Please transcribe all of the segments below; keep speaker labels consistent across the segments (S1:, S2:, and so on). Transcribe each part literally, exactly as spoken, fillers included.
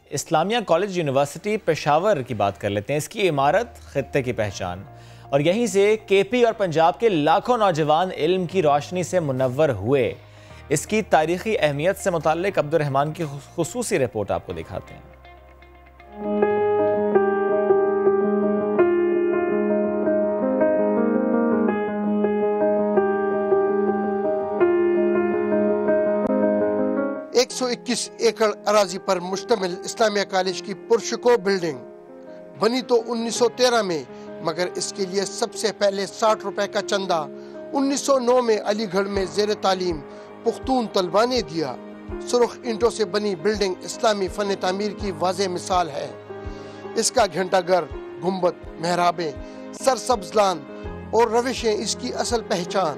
S1: اسلامیہ college university Peshawar کی بات کر لیتے ہیں۔ اس کی عمارت خطے کی پہچان، اور یہیں سے کے پی اور پنجاب کے لاکھوں نوجوان علم کی روشنی سے منور ہوئے۔ اس کی تاریخی اہمیت سے متعلق عبد الرحمان کی خصوصی رپورٹ آپ کو دکھاتے ہیں۔
S2: ایک سو اکیس ایکڑ اراضی پر مشتمل اسلامیہ کالج کی پرشکو بلڈنگ بنی تو انیس سو تیرہ میں، مگر اس کے لیے سب سے پہلے ساٹھ روپے کا چندہ انیس سو نو میں علی گڑھ میں زیر تعلیم پختون طلبہ نے دیا۔ سرخ اینٹوں سے بنی بلڈنگ اسلامی فن تعمیر کی واضح مثال ہے۔ اس کا گھنٹہ گھر، گنبد، محرابیں، سرسبز لان اور روشیں اس کی اصل پہچان۔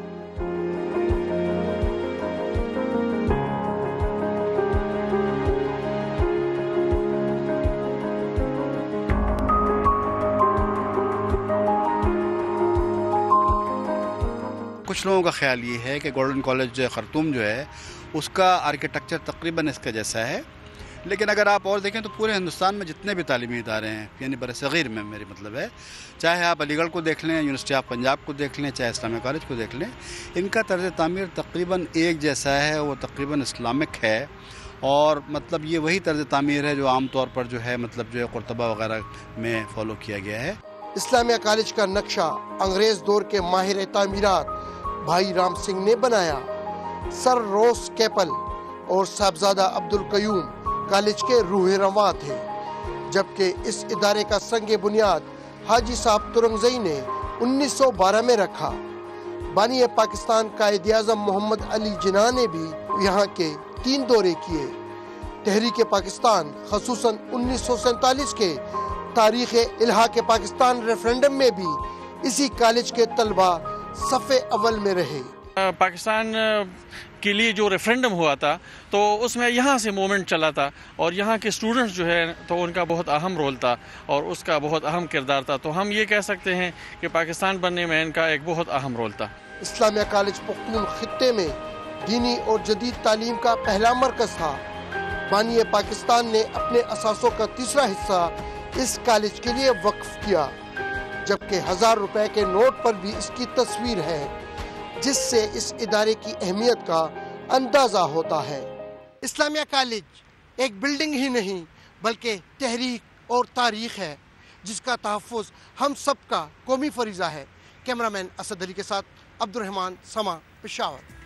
S3: کچھ لوگوں کا خیال یہ ہے کہ گولڈن کالج خرطوم جو ہے اس کا آرکیٹیکچر تقریباً اس کا جیسا ہے، لیکن اگر آپ اور دیکھیں تو پورے ہندوستان میں جتنے بھی تعلیمی ادارے ہیں، یعنی بر صغیر میں میری مطلب ہے، چاہے آپ علی گڑھ کو دیکھ لیں، یونیورسٹی آف پنجاب کو دیکھ لیں، چاہے اسلامیہ کالج کو دیکھ لیں، ان کا طرز تعمیر تقریباً ایک جیسا ہے، وہ تقریباً اسلامک ہے، اور مطلب یہ وہی طرز تعمیر ہے جو عام طور پر جو ہے مطلب جو ہے قرطبہ وغیرہ میں فالو کیا گیا ہے۔
S2: اسلامیہ کالج کا نقشہ انگریز دور کے ماہر تعمیرات بھائی رام سنگھ نے بنایا۔ سر روس کیپل اور صاحبزادہ عبد القیوم کالج کے روح رواں تھے، جبکہ اس ادارے کا سنگ بنیاد حاجی صاحب ترنگزئی نے انیس سو بارہ میں رکھا۔ بانی پاکستان قائد اعظم محمد علی جناح نے بھی یہاں کے تین دورے کیے۔ تحریک پاکستان خصوصاً انیس سو سینتالیس کے تاریخ الحاق پاکستان ریفرنڈم میں بھی اسی کالج کے طلبہ صف اول میں رہے۔
S4: پاکستان کے لیے جو ریفرنڈم ہوا تھا تو اس میں یہاں سے موومنٹ چلا تھا، اور یہاں کے اسٹوڈنٹس جو ہے تو ان کا بہت اہم رول تھا اور اس کا بہت اہم کردار تھا، تو ہم یہ کہہ سکتے ہیں کہ پاکستان بننے میں ان کا ایک بہت اہم رول تھا۔
S2: اسلامیہ کالج پختون خطے میں دینی اور جدید تعلیم کا پہلا مرکز تھا۔ بانی پاکستان نے اپنے اثاثوں کا تیسرا حصہ اس کالج کے لیے وقف کیا، جبکہ ہزار روپے کے نوٹ پر بھی اس کی تصویر ہے، جس سے اس ادارے کی اہمیت کا اندازہ ہوتا ہے۔ اسلامیہ کالج ایک بلڈنگ ہی نہیں بلکہ تحریک اور تاریخ ہے، جس کا تحفظ ہم سب کا قومی فریضہ ہے۔ کیمرہ مین اسد علی کے ساتھ عبد الرحمان، سما، پشاور۔